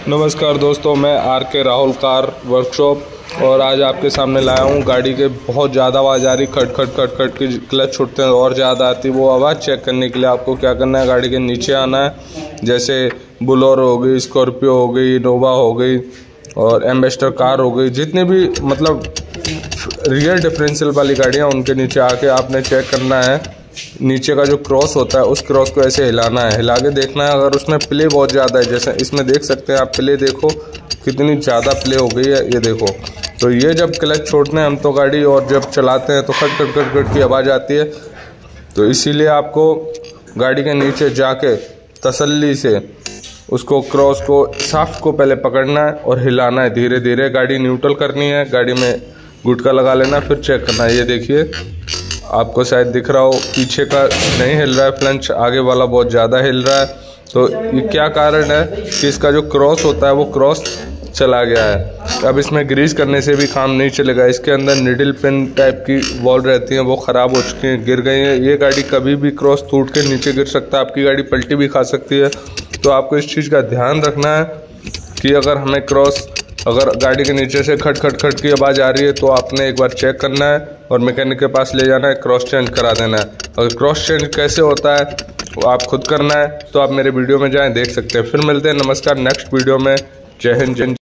नमस्कार दोस्तों, मैं आर के राहुल कार वर्कशॉप और आज आपके सामने लाया हूँ गाड़ी के बहुत ज़्यादा आवाज़ आ रही, खट खट खट खट की क्लच छूटते हैं और ज़्यादा आती। वो आवाज़ चेक करने के लिए आपको क्या करना है, गाड़ी के नीचे आना है। जैसे बोलेरो हो गई, स्कॉर्पियो हो गई, इनोवा हो गई और एम्बेसडर कार हो गई, जितने भी मतलब रियर डिफरेंशियल वाली गाड़ियाँ, उनके नीचे आके आपने चेक करना है। नीचे का जो क्रॉस होता है उस क्रॉस को ऐसे हिलाना है, हिला के देखना है अगर उसमें प्ले बहुत ज़्यादा है। जैसे इसमें देख सकते हैं आप, प्ले देखो कितनी ज़्यादा प्ले हो गई है, ये देखो। तो ये जब क्लच छोड़ते हैं हम तो गाड़ी और जब चलाते हैं तो खट खट खट खट की आवाज़ आती है। तो इसीलिए आपको गाड़ी के नीचे जाके तसल्ली से उसको क्रॉस को शाफ्ट को पहले पकड़ना है और हिलाना है धीरे धीरे। गाड़ी न्यूट्रल करनी है, गाड़ी में गुटका लगा लेना, फिर चेक करना है। ये देखिए, आपको शायद दिख रहा हो पीछे का नहीं हिल रहा है फ्लंच, आगे वाला बहुत ज़्यादा हिल रहा है। तो ये क्या कारण है कि इसका जो क्रॉस होता है वो क्रॉस चला गया है। अब इसमें ग्रीस करने से भी काम नहीं चलेगा। इसके अंदर निडल पिन टाइप की बॉल रहती हैं, वो ख़राब हो चुकी हैं, गिर गई हैं। ये गाड़ी कभी भी क्रॉस टूट के नीचे गिर सकता है, आपकी गाड़ी पलटी भी खा सकती है। तो आपको इस चीज़ का ध्यान रखना है कि अगर हमें क्रॉस, अगर गाड़ी के नीचे से खट खट खट की आवाज़ आ रही है तो आपने एक बार चेक करना है और मैकेनिक के पास ले जाना है, क्रॉस चेंज करा देना है। अगर क्रॉस चेंज कैसे होता है वो आप खुद करना है तो आप मेरे वीडियो में जाएं, देख सकते हैं। फिर मिलते हैं, नमस्कार, नेक्स्ट वीडियो में। जय हिंद।